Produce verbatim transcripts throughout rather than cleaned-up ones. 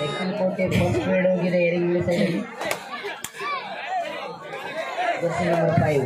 Tekkalakote first raid ಹೋಗಿದೆ ಎರಿಗಿಳಿ ಸೈಡಲ್ಲಿ. Jersey number five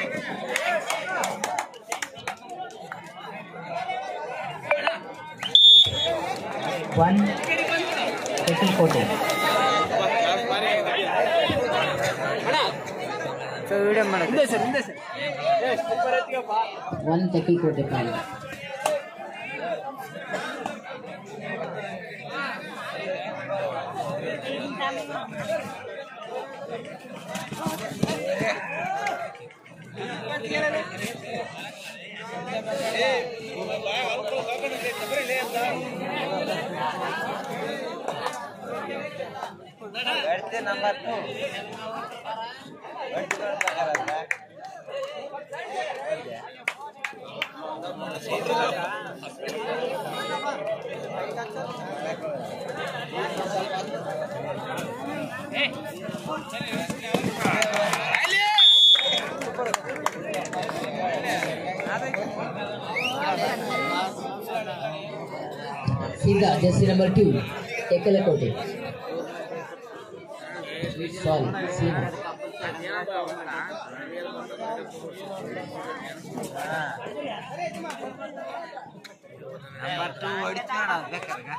one Tekkalakote. One Tekkalakote point. Number two सीधा jersey number two Tekkalakote. Sorry सीधा ನಂಬರ್ ಟೂ ಹೊಡಿತಾಣ ಬೇಕಾಗ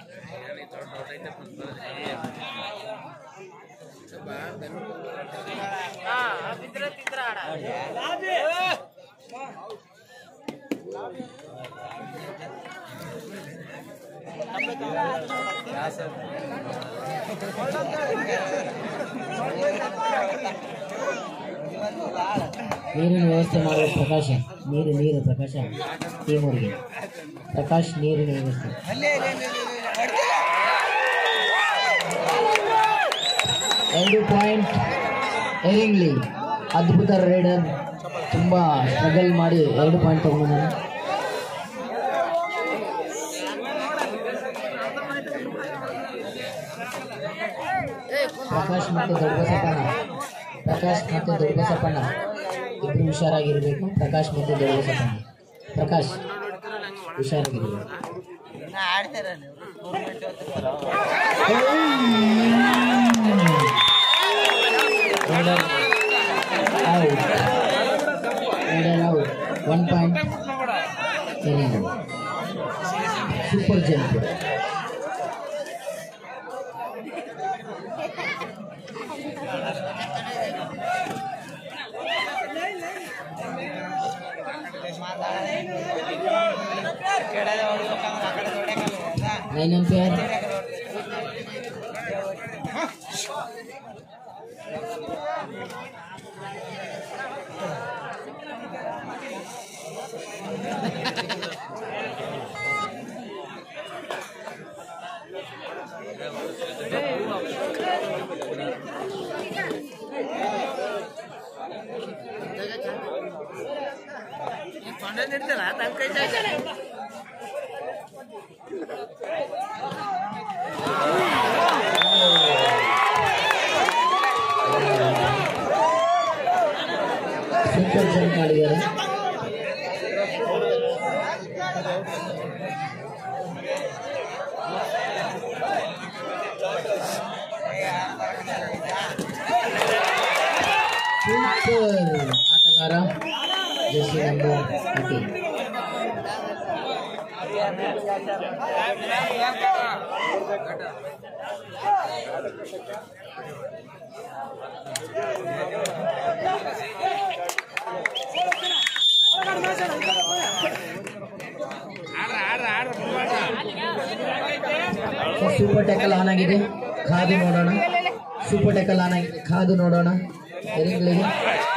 ನೀರಿನ ವ್ಯವಸ್ಥೆ ಮಾಡುವ ಪ್ರಕಾಶ. ನೀರು ನೀರು ಪ್ರಕಾಶ ಟೀಮೂರಿಗೆ ಪ್ರಕಾಶ್ ನೀರಿನ ವ್ಯವಸ್ಥೆ. ಎರಡು ಪಾಯಿಂಟ್ ಎರಿಂಗ್ಲಿ. ಅದ್ಭುತ ರೈಡರ್ ತುಂಬ ಸ್ಟ್ರಗಲ್ ಮಾಡಿ ಎರಡು ಪಾಯಿಂಟ್ ತಗೊಂಡಿದ್ದಾನೆ. ಪ್ರಕಾಶ್ ಮತ್ತು ದೊಡ್ಡಬಸಪ್ಪಣ್ಣ ಪ್ರಕಾಶ್ ಮತ್ತು ದೊಡ್ಡಬಸಪ್ಪಣ್ಣ ಇಬ್ಬರು ಹುಷಾರಾಗಿರಬೇಕು. ಪ್ರಕಾಶ್ ಮತ್ತು ದೊಡ್ಡಬಸಪ್ಪಣ್ಣ ಪ್ರಕಾಶ್ ಹುಷಾರಾಗಿರಬೇಕು. One point super jump. Nine umpire. Super jump ಮಾಡಿದ್ದಾರೆ. ಸೂಪರ್ ಆಟಗಾರ ಜರ್ಸಿ ನಂಬರ್ ಹದಿನೇಳು. ಸೂಪರ್ ಟ್ಯಾಕಲ್ ಆನ್ ಆಗಿದೆ, ಕಾದು ನೋಡೋಣ. ಸೂಪರ್ ಟ್ಯಾಕಲ್ ಆನ್ ಆಗಿದೆ, ಕಾದು ನೋಡೋಣ. ಎರಿಂಗ್ಲಿಗೆ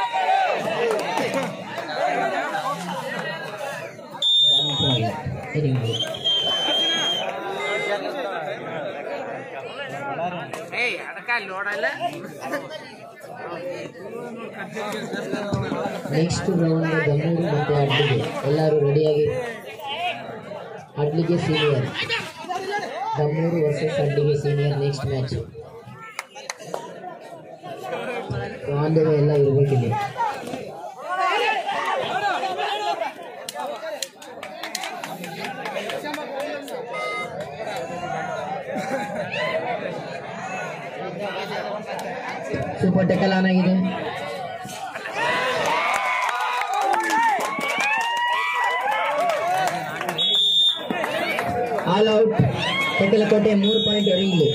ನೆಕ್ಸ್ಟ್ ರೌಂಡ್ ಗಂಗೂರು ಮತ್ತೆ ಅಡ್ಲಿಗೆ. ಎಲ್ಲರೂ ರೆಡಿಯಾಗಿ. Adlige senior, Ganguru versus Adlige senior next match. ಬಾಂಧವ ಎಲ್ಲ ಇರಬೇಕಿದೆ. ಸೂಪರ್ ಟೆಕಲ್ ಆನ್ ಆಗಿದೆ. All out. ತೆಕ್ಕಲಕೋಟೆ ಮೂರು ಪಾಯಿಂಟ್ ಎರಿಂಗ್ಲಿ,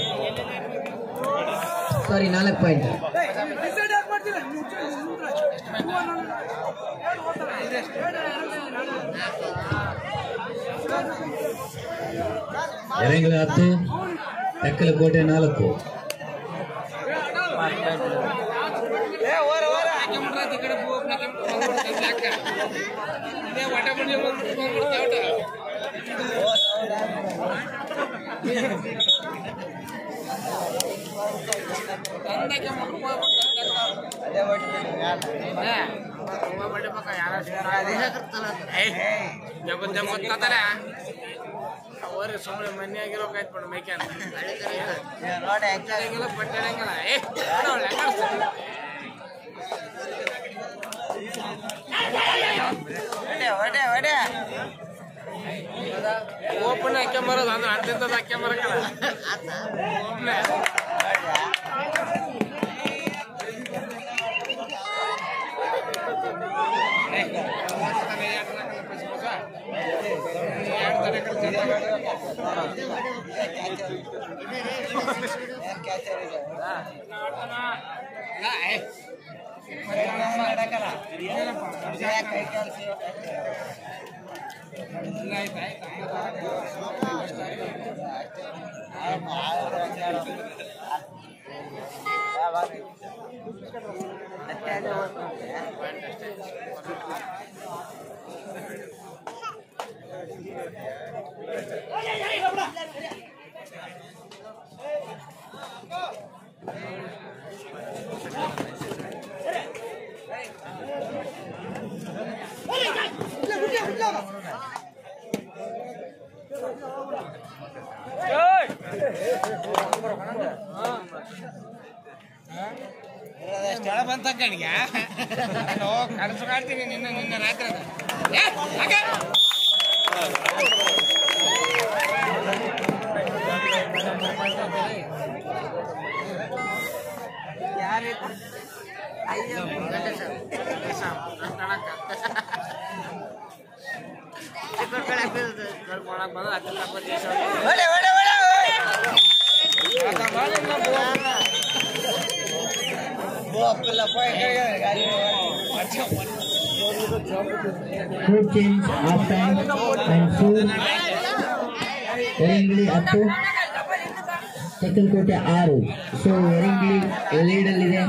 ಸಾರಿ ನಾಲ್ಕು ಪಾಯಿಂಟ್. ಎರೆಂಗ್ಲ ಹತ್ತು, ತೆಕ್ಕಲಕೋಟೆ ನಾಲ್ಕು. ಜಗತ್ ಜಗತ್ತಾರ ಅವ್ರ ಸುಮ್ಮನೆ ಮನೆ ಆಗಿರೋ ಕಾಯ್ತು ಮೇಕೆ ಅಂತ ಬಟ್ಟೆಂಗಿಲ್ಲ ಏ ಓಪನ್ ಹಾಕ್ಯಂಬರೋದು ಅಂದ್ರೆ ಅರ್ಧಂತದ ಹಾಕ್ಯಂಬರಕಲ್ಲ ಓಪನೆ ಸ್ಥಳ ಬಂತ ಕಣಿಗೆ ಕನಸು ಕಾಡ್ತೀನಿ ನಿನ್ನ ನಿನ್ನ ರಾತ್ರಿ Food change half time and four. ಎರಿಂಗ್ಲಿ ಹತ್ತು, ತೆಕ್ಕಲಕೋಟೆ ಆರು. ಸೊ ಎರಿಂಗ್ಲಿ ಲೀಡ್ ಅಲ್ಲಿದೆ.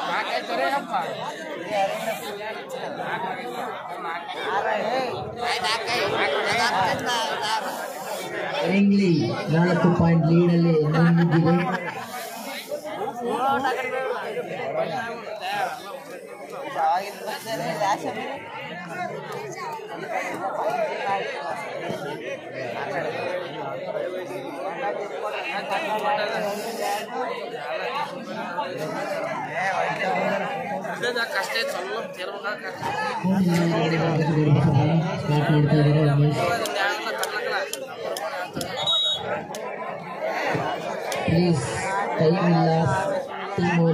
ಎರಿಂಗ್ಲಿ ನಾಲ್ಕು ಪಾಯಿಂಟ್ ಲೀಡ್ ಅಲ್ಲಿ ಮುಂದಿದೆ. ಕಷ್ಟ ಸ್ವಲ್ಪ ತಿರ್ಬೇಕಾಗ ಪ್ಲೀಸ್ ಟೈಮ್ ಇಲ್ಲ. ಟೀಮ್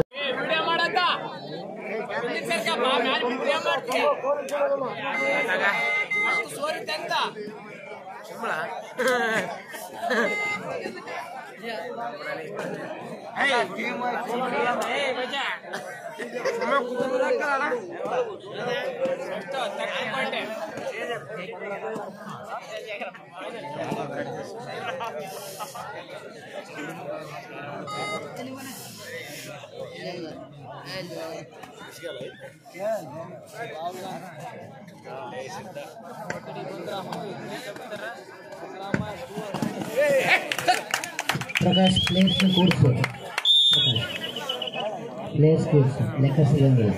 ಪ್ರಕಾಶ್ ಪ್ಲೇಯರ್ಸ್ ಕೂಡಿಸು. ಪ್ಲೇಯರ್ಸ್ ಕೂಡಿಸು, ಲೆಕ್ಕ ಸಿಗಂಗಿಲ್ಲ.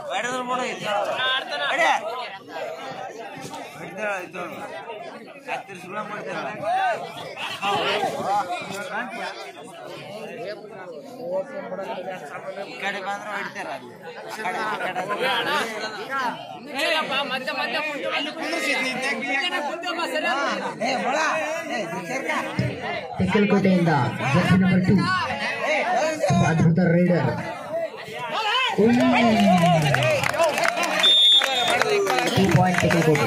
ಹತ್ತು ಸುಳ್ಳ ಮಾಡ್ತೀರಲ್ಲ ಈ ಕಡೆ ಬಂದ್ರೆ ಹೊಡಿತಾರ ತೆಕ್ಕಲಕೋಟೆಯಿಂದ ಜರ್ಸಿ ನಂಬರ್ ಟೂ ಅದ್ಭುತ raider two point Tekkalakote.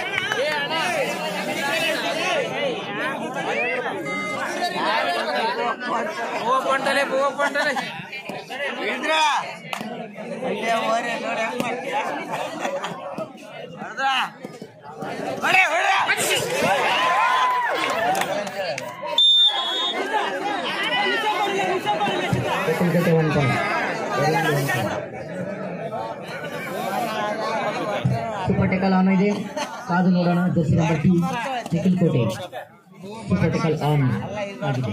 Tekkalakote one point. Super tackle on ಇದೆ, ಕಾದು ನೋಡೋಣ. Jersey number two Tekkalakote super tackle on ಆಗಿದೆ.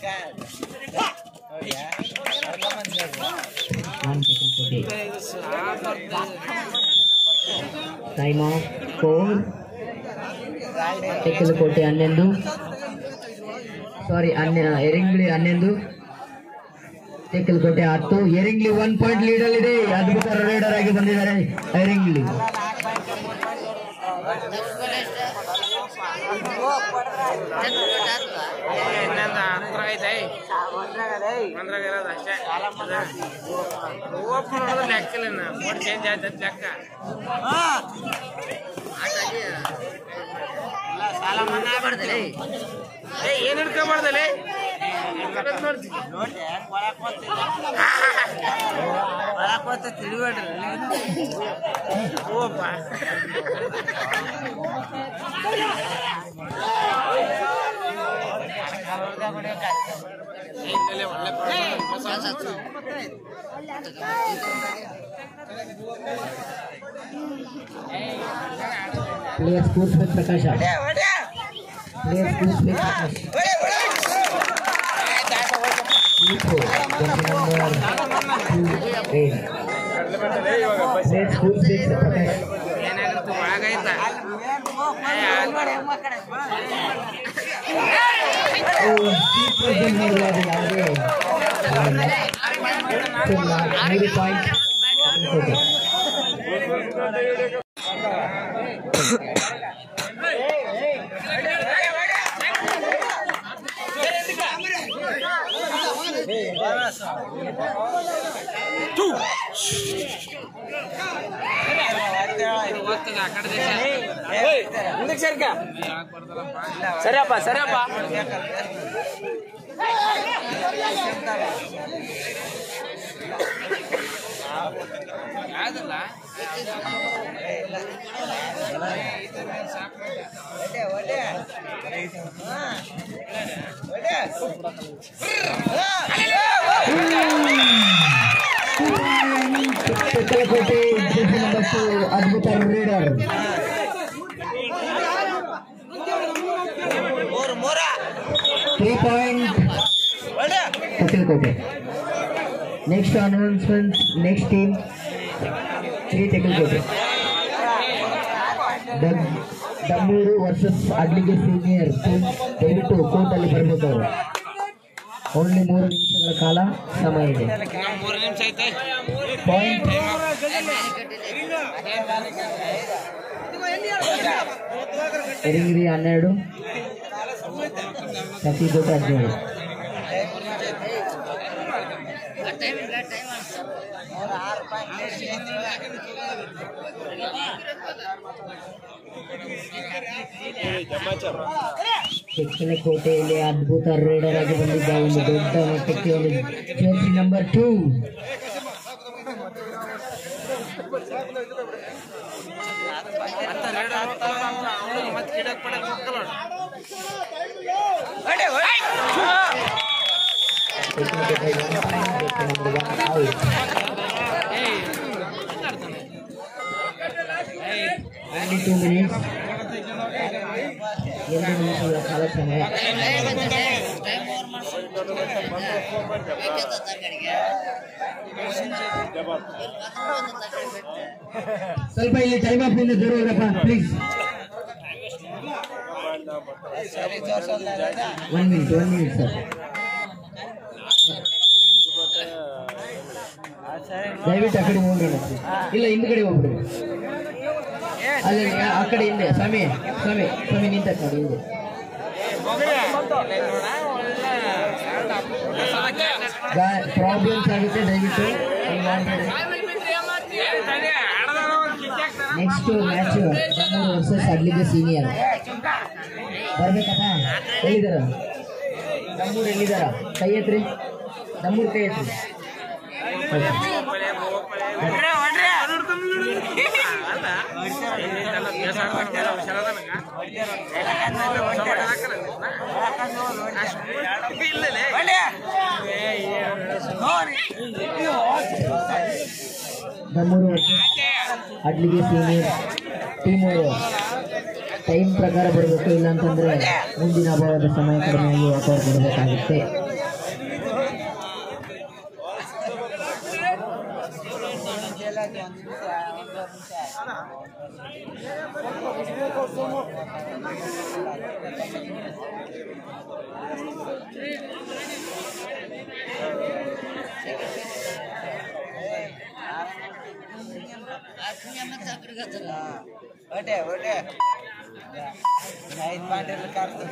Time of four. ತೆಕ್ಕಲಕೋಟೆ ಹನ್ನೊಂದು, ಸಾರಿ ಹನ್ನೆ ಎರಿಂಗ್ಲಿ ಹನ್ನೊಂದು, ತೆಕ್ಕಲಕೋಟೆ ಹತ್ತು. ಎರಿಂಗ್ಲಿ ಒನ್ ಪಾಯಿಂಟ್ ಲೀಡರ್ ಇದೆ. ಅದ್ಭುತ ರೈಡರ್ ಆಗಿ ಬಂದಿದ್ದಾರೆ ಎರಿಂಗ್ಲಿ. ಚೇಂಜ್ ಆಯ್ತು ಲೆಕ್ಕ ಸಾಲ ಮನ್ನಾ ಮಾಡ್ದಲೆ ಏನ್ ಹಿಡ್ಕೊಂಬಾರ್ದಲೆ ತಿಳಿಬೇಡ್ರಿ ಓಪ್ಪ player sportsman Prakash player sportsman Prakash ಏನಾಗಿತ್ತು ಒಳಗಾಯ್ತ ಸರಿಯಪ್ಪ ಸರಿಯಪ್ಪ ಅದಲ್ಲ ತೆಕ್ಕಲಕೋಟೆ ಮತ್ತು ಅದ್ಭುತ raider three point Tekkalakote. Next announcement, next team three Tekkalakote. Dammuru versus Adlige senior team. ದಯವಿಟ್ಟು ಕೋರ್ಟಲ್ಲಿ ಬರಬೇಕು. ಅವರು ಓನ್ಲಿ ಮೂರು ನಿಮಿಷಗಳ ಕಾಲ ಸಮಯ ಇದೆ. ಮೂರು ನಿಮಿಷ ಐತೆ ಪಾಯಿಂಟ್ ಎರಿಂಗಿರಿ ಹನ್ನೆರಡು, ಸತಿಗೋಟ ಹದಿನೇಳು. ತೆಕ್ಕಲಕೋಟೆಯಲ್ಲಿ ಅದ್ಭುತ ರೈಡರ್ ಆಗಿ ಬಂದಿದ್ದ ಒಂದು ದೊಡ್ಡ ಮಟ್ಟಕ್ಕೆ ಒಂದು jersey number two. Two minutes ಎರಡು ನಿಮಿಷಗಳ ಕಾಲ ಸಮಯ. ಸ್ವಲ್ಪ ಇಲ್ಲಿ ಟೈಮ್ ಆಫ್ ಇಂದ ದೂರ ಹೋಗಪ್ಪ please. One minute one minute sir. ದಯವಿಟ್ಟು ಆ ಕಡೆ ಹೋಗ್ಬೇಡ. ಇಲ್ಲ ಹಿಂದ್ಗಡೆ ಹೋಗ್ಬಿಡಿ. ಅಲ್ಲಿ ಆ ಕಡೆ ಹಿಂದೆ ಸ್ವಾಮಿ ಸ್ವಾಮಿ ಸ್ವಾಮಿ ನಿಂತ ಕಡೆ ಹಿಂದೆ. ಪ್ರಾಬ್ಲಮ್ಸ್ ಆಗುತ್ತೆ, ದಯವಿಟ್ಟು next match Dammuru versus Adlige senior. ಬರ್ಬೇಕಪ್ಪ. ಎಲ್ಲಿದಾರ ದಮ್ಮೂರು? ಎಲ್ಲಿದಾರ? ಕೈ ಎತ್ರಿ. ದಮ್ಮೂರು ಕೈ ಎತ್ರಿ. ದಮ್ಮೂರು ಅಡ್ಲಿಗೆ ಸೀನಿಯರ್ ಟೀಮ್ ಅವರು ಟೈಮ್ ಪ್ರಕಾರ ಬರಬೇಕು, ಇಲ್ಲ ಅಂತಂದ್ರೆ ಮುಂದಿನ ಅಭಾವದ ಸಮಯ ಕಡಿಮೆಯಾಗಿ ವಾಪಸ್ ಬರಬೇಕಾಗುತ್ತೆ. ಒಟ್ಟೆ ಒಟ್ಟೆ ಐದು ಪಾಯಿಂಟ್ ಕಾಡ್ತದೆ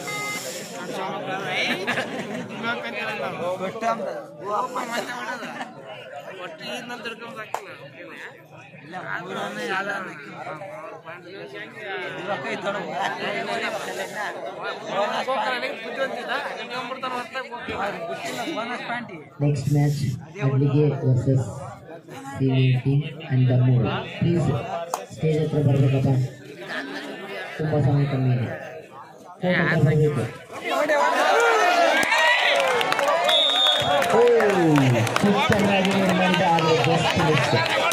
next match Adlige versus senior team and Dammuru. Please stage ಹತ್ರ ಬರಬೇಕಪ್ಪ, ತುಂಬ ಸಮಯ ಕಮ್ಮಿ ಇದೆ. ಬರಬೇಕು. ಸೂಪರ್ ಆಗಿ ಮಾಡಿದ ಆದರೆ ಜಸ್ಟ್ ಮಿಸ್.